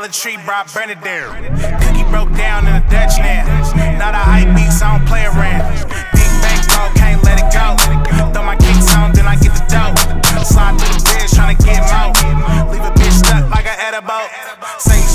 Dollar Tree brought Bernadette. Cookie broke down in a Dutch now. Not a hype beats, I don't play around. Big bankroll, can't let it go. Throw my kicks on, then I get the dough. Slide through the bridge, tryna get more. Leave a bitch stuck like an edible. Say